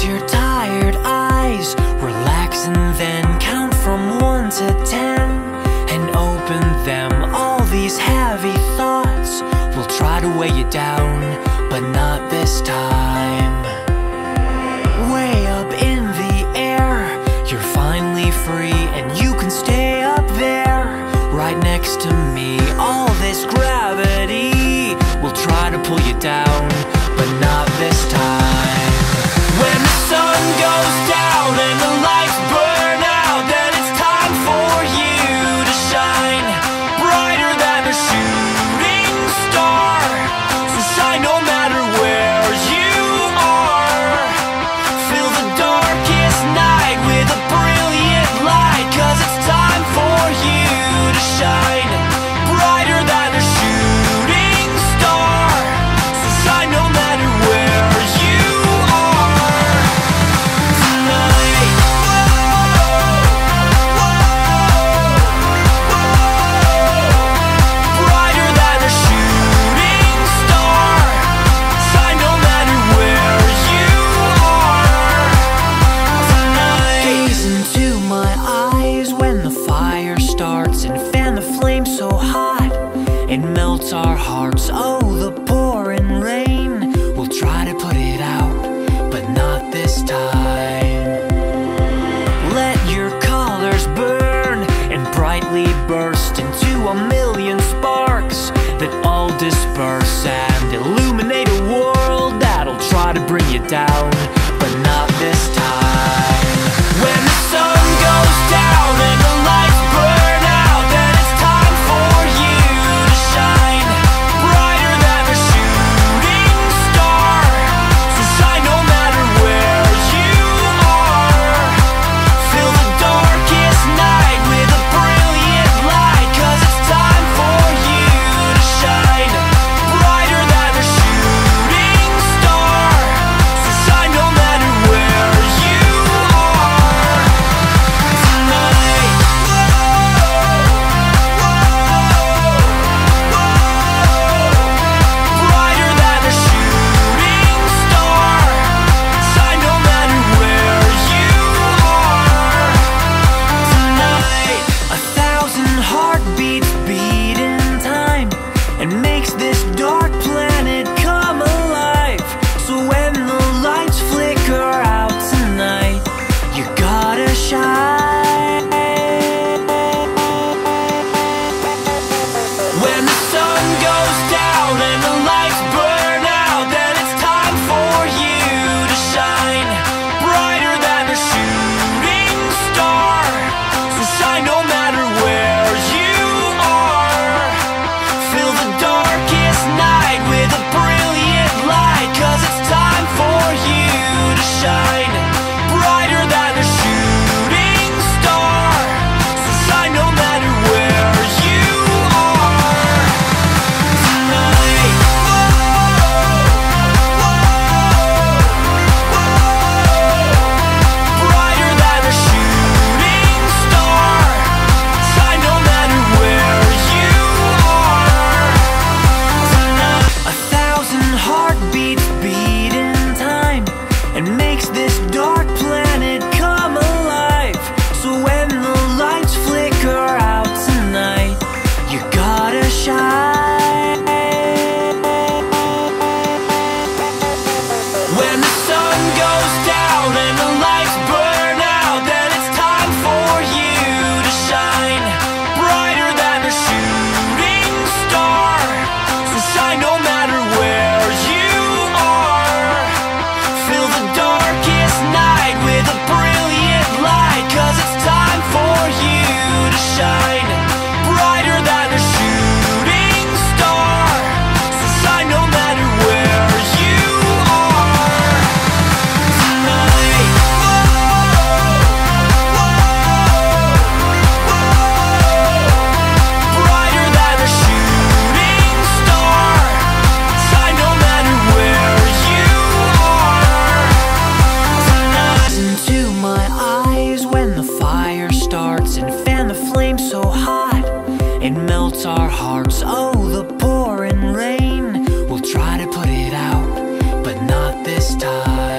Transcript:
Close your tired eyes, relax and then count from 1 to 10 and open them. All these heavy thoughts will try to weigh you down, but not this time. Way up in the air, you're finally free, and you can stay up there right next to me. All this gravity will try to pull you down, but not this time. When the sun goes down and the lights burn out, then it's time for you to shine brighter than a shooting star. So shine no matter where you are. Fill the darkest night with a brilliant light, 'cause it's time for you to shine brighter than a shooting star. So shine no matter where you are tonight. Brighter than a shooting star. Shine no matter where you are tonight. Gaze into my eyes when the fire starts, and fan the flame so hot it melts our hearts. Oh, the pouring rain will try to put it out, but not this time. Let your colors burn and brightly burst into a million sparks that all disperse and illuminate a world that'll try to bring you down, but not this time. When the sun goes down and the lights burn out, then it's time for you to shine brighter than a shooting star. So shine no matter where you are. Fill the darkest night with a brilliant light, 'cause it's time for you to shine brighter than a shooting star. So shine no matter where you are tonight. Brighter than a shooting star. Shine no matter where you are tonight. 1,000 heartbeats beat in time and makes this dark planet come alive. So when the lights flicker out tonight, you gotta shine. When the sun goes down and the lights burn out, then it's time for you to shine brighter than a shooting star. So shine no matter where you are. Fill the darkest night with a brilliant light, 'cause it's time for you to shine brighter than a shooting star. So shine no matter where you are tonight. Brighter than a shooting star. Shine no matter where you are tonight. 1,000 heartbeats beat in time and makes this dark planet come alive. So when the lights flicker out tonight, you gotta shine. When the sun goes down and the lights burn out, then it's time for you to shine brighter than a shooting star. So shine no matter where you are. Fill the darkest night with a brilliant light, 'cause it's time for you to shine brighter than a shooting star. So shine no matter where you are tonight. Brighter than a shooting star. Shine no matter where you are tonight. Into my eyes when the fire starts, and fan the flame so hot it melts our hearts. Oh, the pouring rain will try to put it out, but not this time.